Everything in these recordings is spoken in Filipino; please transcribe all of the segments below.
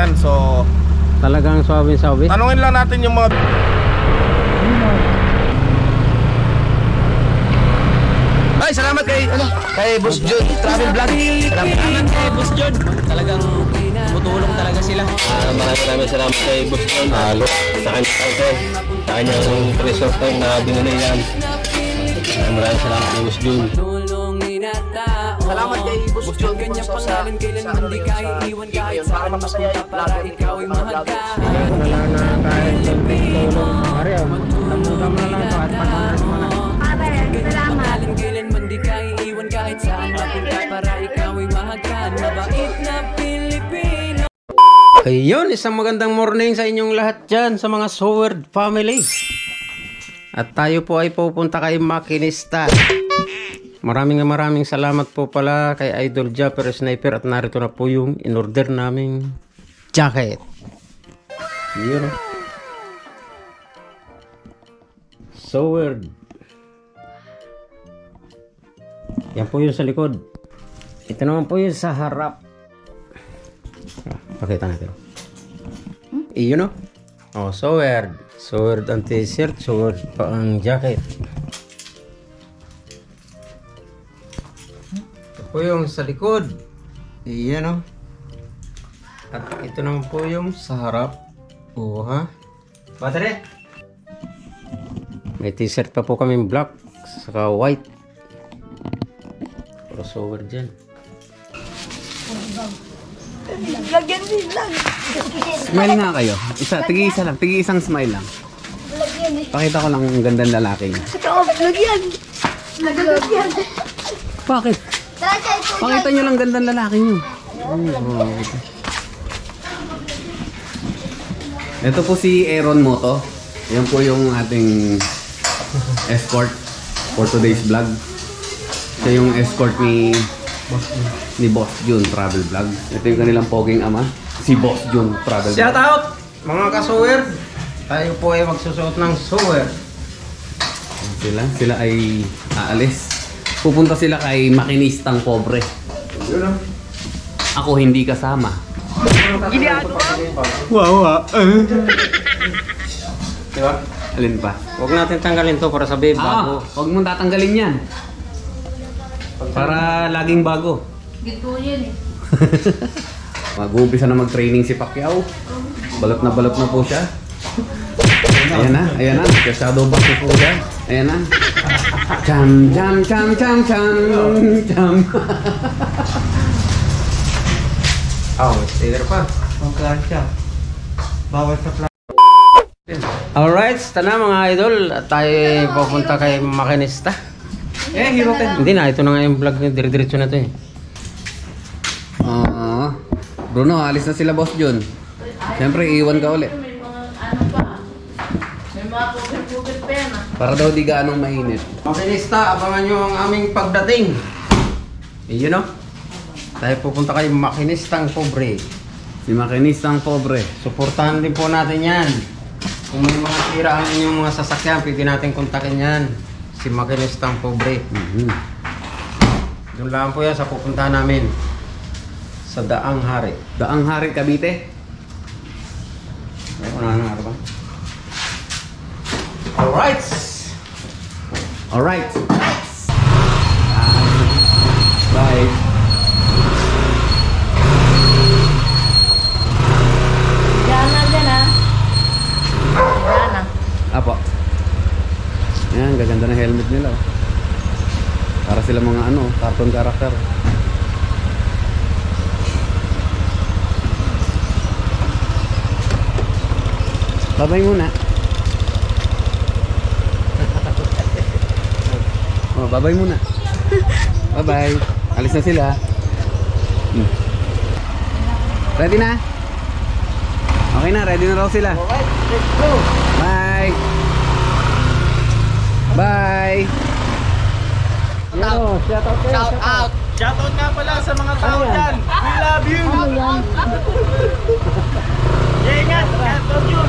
Yan, so Talagang sabi. tanungin lang natin yung mga Ay, salamat kay Boss John Travel Vlog. Salamat kay Boss John. Talagang tutulong talaga sila. Maraming salamat kay Boss John. Sa kanyang resort na binunay yan. Maraming salamat kay Boss John. Salamat kay Boss John kanyang pangalan kailanman di ka iiwan kahit saan mapunta para ikaw ay mahagkan. Wala na kahit tulong. Mario, tamutan mo na lang ito at pagkakas mo na. Salamat. Kailanman di ka iiwan kahit saan mapunta para ikaw ay mahagkan. Mabait na Pilipino. Ayun, isang magandang morning sa inyong lahat dyan sa mga Sowerd family. At tayo po ay pupunta kay Makinista. Maraming salamat po pala kay Idol Japper Sniper at narito na po yung in-order naming jacket. Yun. Sowerd. Yan po yung sa likod. Ito naman po yung sa harap. Pakita natin. Iyon o. Oh, Sowerd. Sowerd ang t-shirt, Sowerd pa ang jacket. Po yung sa likod. Iyan o. At ito naman po yung sa harap. Oo ha. Battery. May t-shirt pa po kami black. Saka white. Crossover dyan. Lagyan din lang. Smile nga kayo. Tigi-isa lang. Tigi-isang smile lang. Lagyan eh. Pakita ko lang ang gandang lalaki niya. Lagyan. Lagyan. Bakit? Pakita nyo lang gandang lalaki niyo. Ito po si Aaron Moto. Yan po yung ating escort for today's vlog. Siya yung escort ni Boss Jun Travel Vlog. Ito yung kanilang poging ama, si Boss Jun Travel Vlog. Shout out mga ka-Sowerd. Tayo po ay magsusuot ng Sowerd. Sila ay aalis. Pupunta sila kay Makinistang Pobre. Ako hindi kasama. Wow. Diba? Alin pa? Huwag natin tanggalin to para sabihin bago. Huwag mong tatanggalin yan. Para laging bago. Gito yan eh. Mag-uumpisa na mag-training si Pacquiao. Balot na po siya. Ayan na. Shadow box po siya. Ayan na. Cham. Oh, sticker pa. Bawal sa plan. Alright, tana mga idol. At tayo ay pupunta kay Makinista. Hero ka. Hindi na, ito na nga yung vlog niya. Dire-diretso na to eh. Bruno, alis na sila Boss John. Siyempre, iiwan ka ulit. May mga ano pa. May mga pugil-pugil pa yan ah. Para daw di gaanong mainit. Makinista, abangan nyo ang aming pagdating. Yun o. Tayo pupunta kay Makinistang Pobre. Si Makinistang Pobre. Suportahan din po natin yan. Kung may mga tira ang inyong mga sasakyan, pwede natin kontakin yan. Si Makinistang Pobre. Doon lang po yan sa pupuntahan namin. Sa Daang Hari. Daang Hari, Cavite. Ano ba? Alright! Alright. Bye. Diyan ah. Diyan ah. Apo. Ayan, gaganda ng helmet nila. Para sila mga cartoon character. Babay muna. Babay muna. Bye-bye. Alis na sila. Ready na? Okay na, ready na raw sila. Alright, let's go. Bye. Bye. Shout out nga pala sa mga tao dyan. We love you. Ingat. Shout out yun.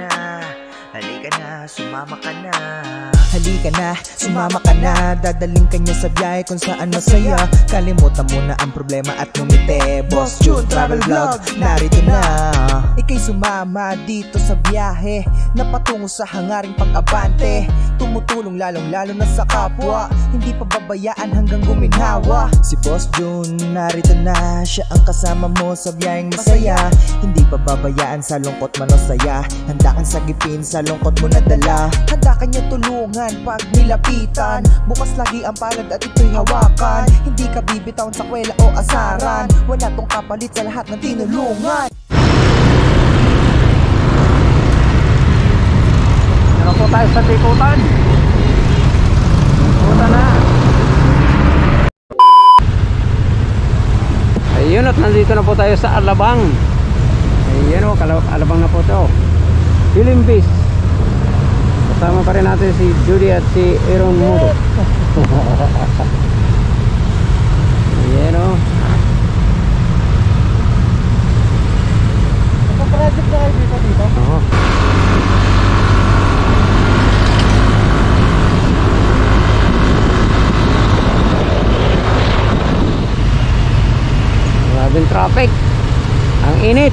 na, halika na, sumama ka na. Halika na, sumama ka na, dadaling ka niya sa biyahe kung saan masaya. Kalimutan mo na ang problema at ngumiti. Boss June Travel Vlog, narito na. Ika'y sumama dito sa biyahe na patungo sa hangaring pag-abante. Tumutulong lalong-lalo na sa kapwa, hindi pa babayaan hanggang guminhawa. Si Boss June, narito na, siya ang kasama mo sa biyaheng masaya. Hindi pa babayaan sa lungkot man o saya, handa kang sagipin sa lungkot mo na dala. Handa ka niya tulungan pag nilapitan, bukas lagi ang palad at ito'y hawakan. Hindi ka bibitawan sa kwela o asaran, wala tong kapalit sa lahat ng tinulungan. Ano po tayo sa tikutan? Tikutan na. Ayun, at nandito na po tayo sa Alabang. Ayun o, Alabang na po ito. Philippines. Kasama pa rin natin si Judy at si Aaron Moto. Ayun o. Project na kayo dito? Oo. Grabing traffic. Ang init.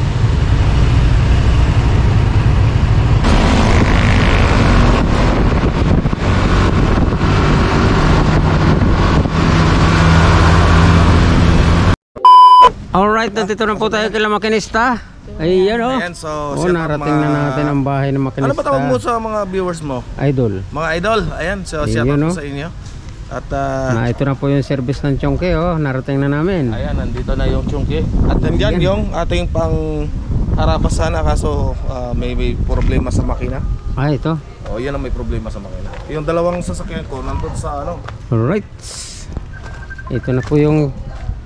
Alright, nandito na po tayo kay Makinista. Ayan o. Ayan, so Narating na natin ang bahay ng Makinista. Ano ba tawag mo sa mga viewers mo? Idol. Mga idol, ayan, so shout Ayun, out no? sa inyo. At Ito na po yung service ng Chongke oh. Narating na namin. ayan, nandito na yung chungki. At nandyan yung ating pang harapas sana, kaso may problema sa makina. Ito. O, yan ang may problema sa makina. Yung dalawang sasakyan ko nandun sa ano. Alright. Ito na po yung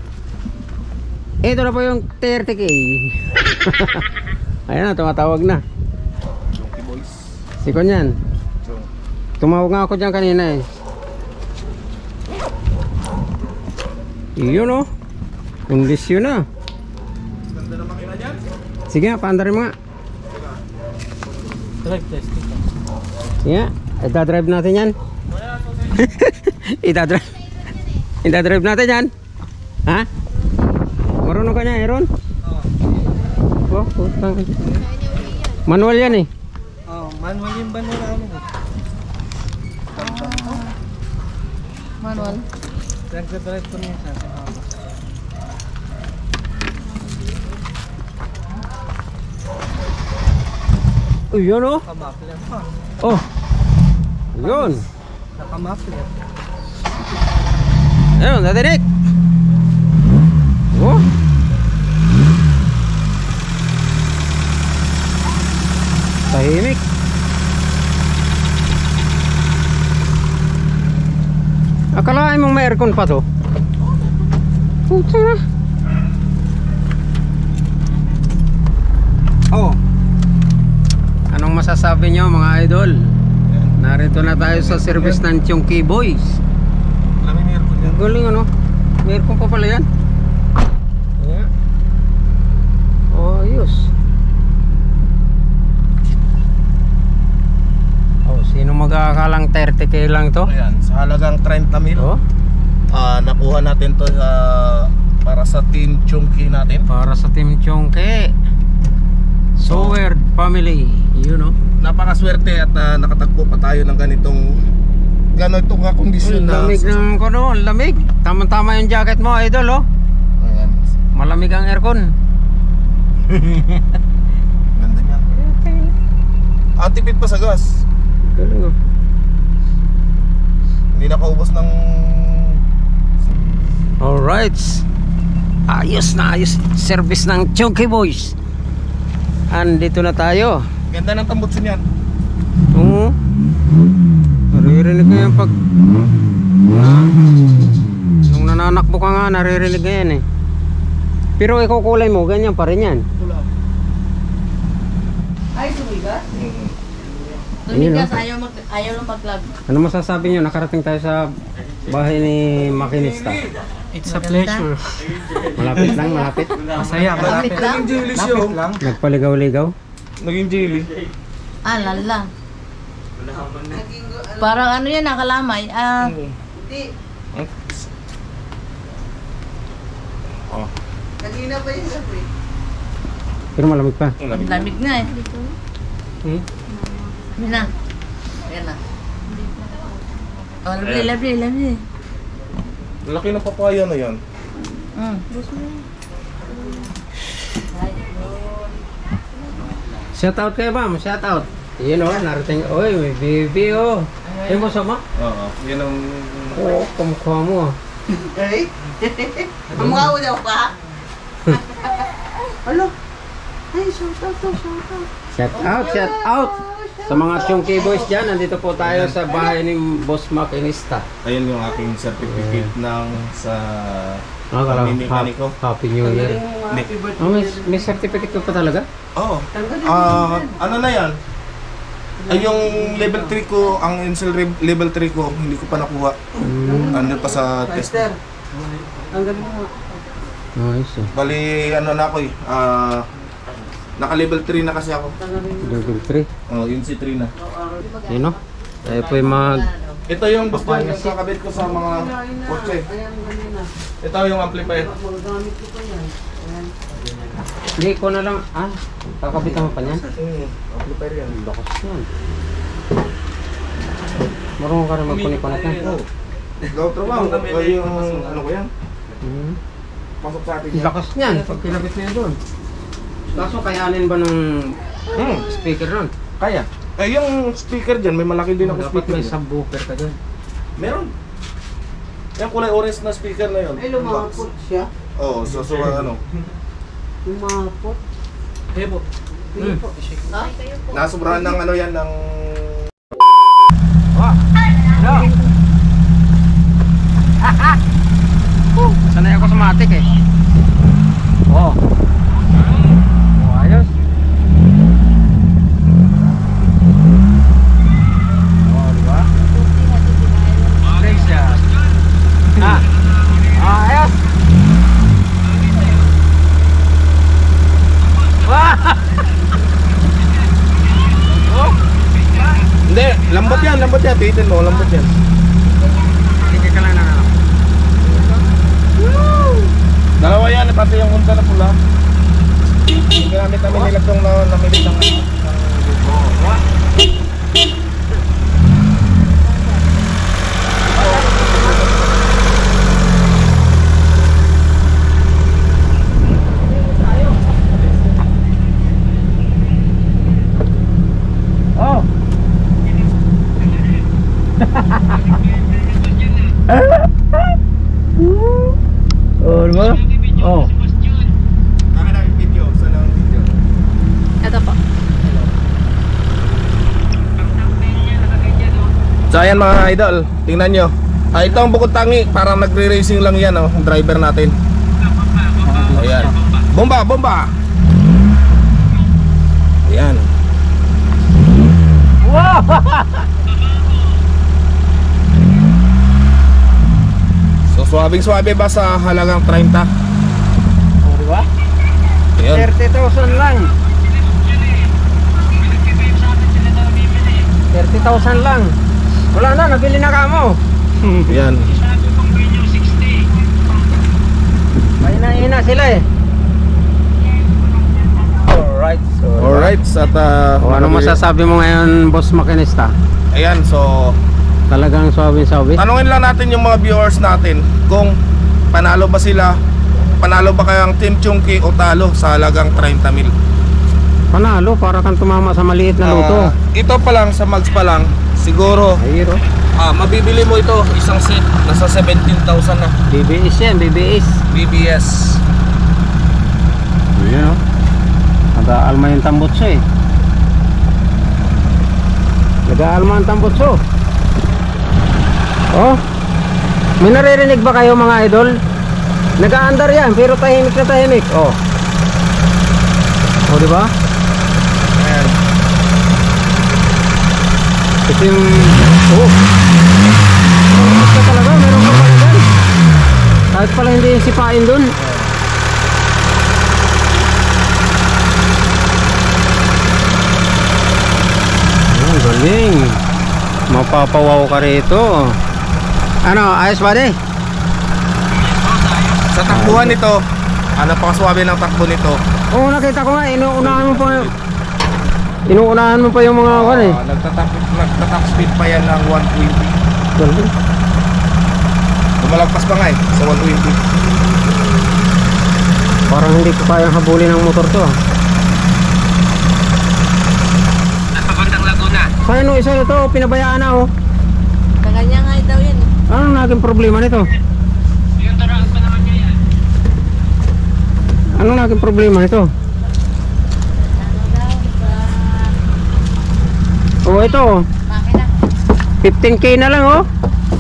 30K. Ayan na, tumatawag na. Chungki boys. Si Konyan. Chung. Tumawag nga ako dyan kanina eh. Iyon oh. Kondisyon na. Ganda na makina dyan. Sige nga, paandarin mo nga. Drive test. Sige nga, itadrive natin yan. Itadrive natin yan. Ha? Marunong ka niya, Aaron? Oo. Oh, putang. Manual yan eh. Oh, manual yung ba nila namin eh. Manual. Nagdadrive ko niya sa Yun oh. Nakamafler pa. Oh. Yun. Nakamafler. Ayun, natinik. Oh. Tahimik. Akalain mong may aircon pa to. Puta na. Oh. Anong masasabi nyo mga idol? Narito na tayo sa service ng Chongke Boys. Alam mo yung aircon yan? Galing ano? May aircon pa pala yan. Ayan. Oh, ayos. Oh, sino mag-aakalang 30K lang to? Ayan, sa halagang 30 mil. Oh, Nakuha natin to para sa team Chungki natin. para sa Team Chongke. Sowerd family, you know. Napakaswerte at nakatagpo pa tayo ng ganitong kondisyon na. Lamig ng kono, lamig. Tama-tama yung jacket mo, idol, oh. Ayan. Malamig ang aircon. Ganda niya. Ang tipid pa sa gas. Galing, oh. Hindi nakaubos ng... Alright. Ayos na ayos service ng Chongke Boys. Andito na tayo. Ganda ng tambutso niyan. Oo. Naririnig ko yan pag nung nananakbo ka nga, naririnig ka yan eh. Pero ikaw kulay mo, ganyan pa rin yan. Ay, tumigas? Ayun, Tumigas, oh. ayaw lang mag-vlog. Ano masasabi nyo? Nakarating tayo sa bahay ni Makinista. It's a pleasure. Malapit lang, malapit. Masaya, Lapit lang? Naging jelly siya. Nagpaligaw-ligaw. Naging jelly. Ah, lala. Parang ano yan, nakalamay. Ah, Oh. Pero malamig pa. lamig na eh. Hmm? Yan na. Yan na. Oh, lovely. Laki ng papaya na yan. Mm. Shout out kayo ma'am, shout out. Yun o, narating, oy, may baby o. Ayun mo sama? Oo. Yan ang... Oo, kamukha mo ah. Ang mukha mo daw pa? Shout out. Sa mga chunky boys dyan, nandito po tayo sa bahay ni Boss Makinista. Ayan yung aking certificate ng sa Mekaniko. Happy New Year. Oh, may certificate ka pa talaga? Oo. Ano na yan? Ay, yung level 3 ko, ang NSL level 3 ko, hindi ko pa nakuha. Ano pa sa test. Nice. Bali, ano na ako eh. Naka-level 3 na kasi ako. Level 3. Oh, yun si 3 na. Yun o. Tayo po yung Ito yung gusto yung kakabit ko sa mga kotse. Ito yung amplifier. Hindi ko na lang, kakabitan mo pa niyan? Amplifier yan. Lakas yan. Marunong ka rin magkunik-kunik yan. Ikaw trabaho. Yung ano ko yan. Pasok sa atin yan. Lakas niyan, pag kinabit mo yan doon. Kaso kayanin ba ng speaker doon? Kaya. Eh, yung speaker dyan, may malaki din ako Dapat speaker. may dyan. subwoofer ka doon. Meron. Yung kulay orange na speaker na yun. Ay, lumapot siya. Oo, so ano. Lumapot. Hebo. Nasobrahan ng ano yan, ng... Sanay ako sa matik eh. Oh. Ayos. Oh, diba? Nice shot. Ayos. Hindi, lambot yan. Titin mo, lambot yan. Sige ka lang na. Dalawa yan, pati yung unta na pula. Gamit namin nila itong namilit ng... Oh. Oh, diba? Oh. Akin ang video, saan ang video? Ito po. So ayan mga idol, tingnan nyo. Ito ang bukod tangi, parang nagre-racing lang yan ang driver natin. Ayan. Bomba! Ayan. Wow! So swabing-swabe ba sa halagang 30? Oh, diba? Ayan. 30,000 lang. 30,000 lang. Wala na, nabili na kamo. Ayan. Mahina-hina sila eh. Alright, at Ano masasabi mo ngayon, Boss Makinista? ayan, so Talagang sabi-sabi. tanungin lang natin yung mga viewers natin kung panalo ba kaya ang Team Chunky o talo sa halagang 30,000. Panalo, para kang tumama sa maliit na luto. Ito pa lang, sa mags pa lang, siguro Ayiro. mabibili mo ito isang set, nasa 17,000 na. BBS yan, BBS. BBS. Ayan o. Nag-aalma yung tambutso eh. Nag-aalma ang tambutso. Oh. May naririnig ba kayo mga idol? Nag-aandar yan, pero tahimik na tahimik. Oh. Oh, diba? Ayan. Ito yung... Oh. Ito talaga, meron pa pala dyan. Kahit pala hindi yung sipain dun. Galing. Mapapawaw ka rito. Ano, ayos ba di? Sa takbuhan nito, napakaswabe ng takbo nito. Oo, nakita ko nga, inuunahan mo pa yung mga kan eh. Nagtatap speed pa yan ng 120. Galing. Lumalagpas pa nga eh, sa 120. Parang hindi ko kayang habulin ng motor to. Nasa bandang Laguna. Kaya no, isa ito, pinabayaan na oh. Kaganya nga daw yan. Anong naging problema nito? Yung taraan pa naman niya yan. Anong naging problema nito? Oh, ito oh. Makina. 15k na lang oh.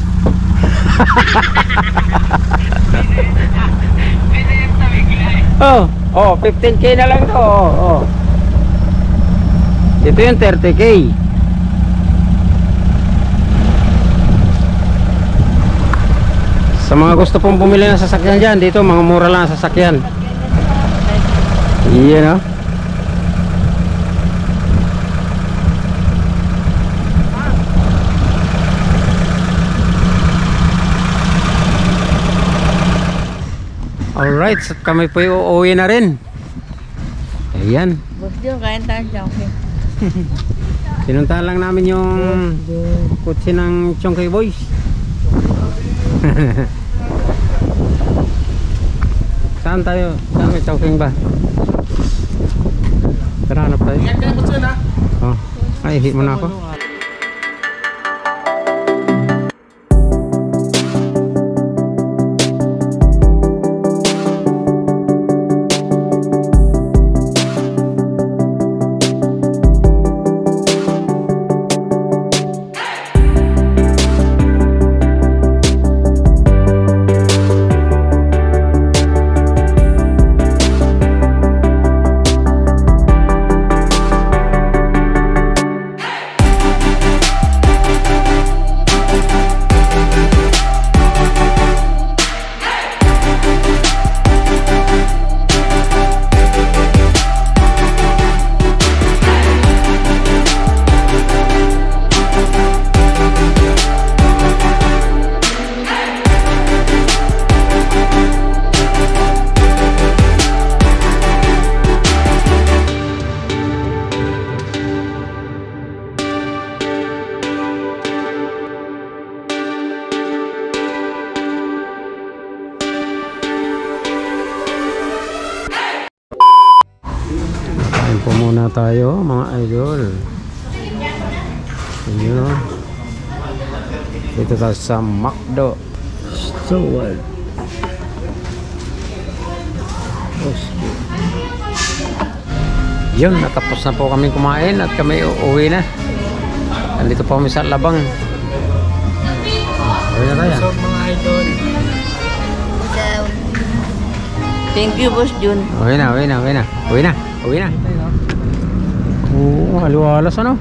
Oh, 15k na lang to. Oh. Ito yung 30k. Sa mga gusto pong bumili ng sasakyan dyan, dito mga mura lang ang sasakyan. Iyan oh. Alright, so kami po uuwi na rin. Ayan. Boss Jun, kain tayo Chunky. Pinuntahan lang namin yung kutsi ng Chunky Boys. Saan tayo? Saan may Chunky ba? Tara, hanap tayo. Oh, ay, hit mo na ako. Kain po muna tayo mga idol. Ayan. Dito tayo sa McDo. So what? Yun, natapos na po kami kumain at kami uuwi na. Nandito po kami sa Labang. Uwi na tayo. Mga idol. Thank you, Boss Jun. Uwi na. Oo, haliwalas ano?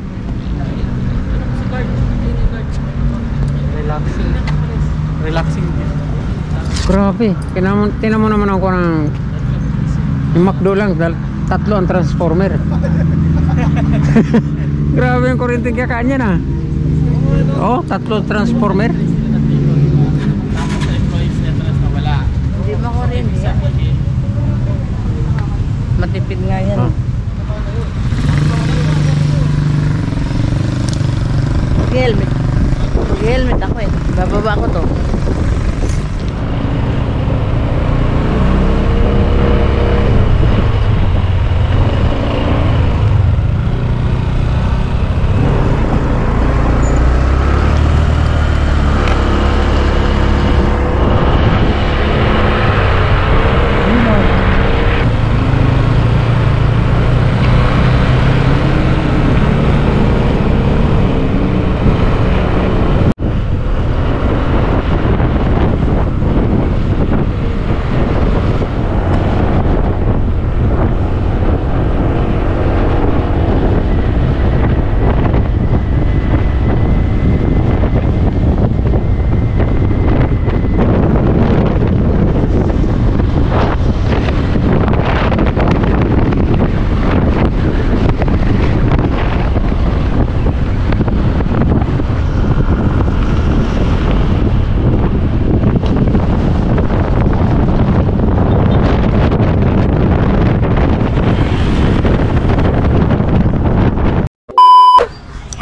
Relaxing. Grabe. Tinan mo naman ako ng yung McDo lang, tatlo ang transformer. Grabe yung kuryente kakaan niya na. Oh, tatlo transformer. Hindi ba ko rin yan? Matipid nga yan. Oh. Mag-helmet. Mag-helmet ako eh. Bababa ko to.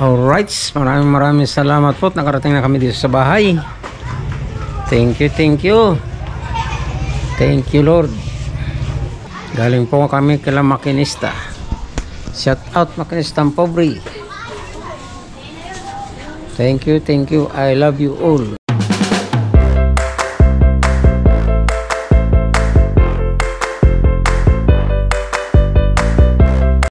Alright, maraming salamat po. Nakarating na kami dito sa bahay. Thank you, thank you. Thank you, Lord. Galing po kami kila makinista. Shout out makinistang pobre. Thank you, thank you. I love you all.